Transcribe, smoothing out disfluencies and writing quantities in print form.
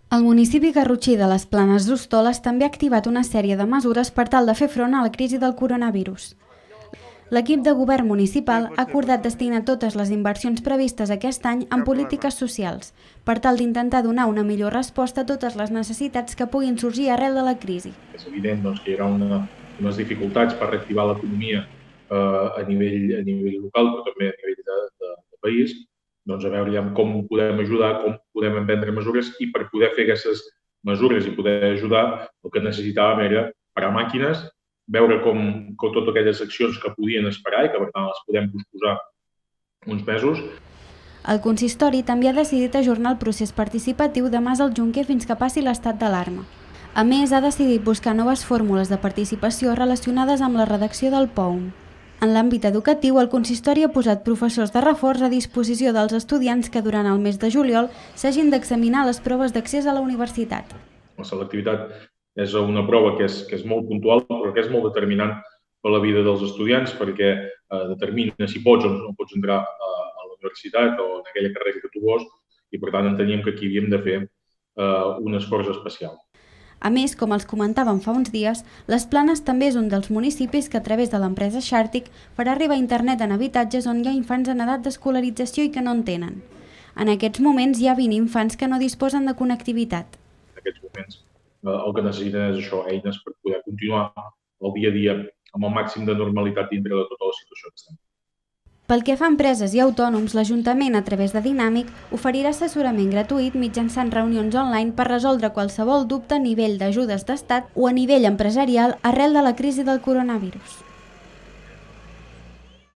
El municipi garrotxí de les Planes d'Hostoles també ha activat una sèrie de mesures per tal de fer front a la crisi del coronavirus. L'equip de govern municipal ha acordat destinar totes les inversions previstes aquest any en polítiques socials, per tal d'intentar donar una millor resposta a totes les necessitats que puguin sorgir arrel de la crisi. És evident que hi haurà unes dificultats per reactivar l'economia a nivell local, però també a nivell de país. Doncs a veure com podem ajudar, com podem emprendre mesures, i per poder fer aquestes mesures i poder ajudar el que necessitàvem era parar màquines, veure com totes aquelles accions que podien esperar i que per tant les podem posposar uns mesos. El consistori també ha decidit ajornar el procés participatiu de Mas al Junquer fins que passi l'estat d'alarma. A més, ha decidit buscar noves fórmules de participació relacionades amb la redacció del POUM. En l'àmbit educatiu, el consistori ha posat professors de reforç a disposició dels estudiants que durant el mes de juliol s'hagin d'examinar les proves d'accés a la universitat. La selectivitat és una prova que és molt puntual, però que és molt determinant per la vida dels estudiants, perquè determina si pots o no pots entrar a la universitat o en aquella carrera que tu vols, i per tant enteníem que aquí havíem de fer un esforç especial. A més, com els comentàvem fa uns dies, Les Planes també és un dels municipis que a través de l'empresa Xàrtic farà arribar internet en habitatges on hi ha infants en edat d'escolarització i que no en tenen. En aquests moments hi ha 20 infants que no disposen de connectivitat. En aquests moments el que necessiten és això, eines per poder continuar el dia a dia amb el màxim de normalitat dintre de tota la situació que estem. Pel que fa a empreses i autònoms, l'Ajuntament, a través de Dinàmic, oferirà assessorament gratuït mitjançant reunions online per resoldre qualsevol dubte a nivell d'ajudes d'estat o a nivell empresarial arrel de la crisi del coronavirus.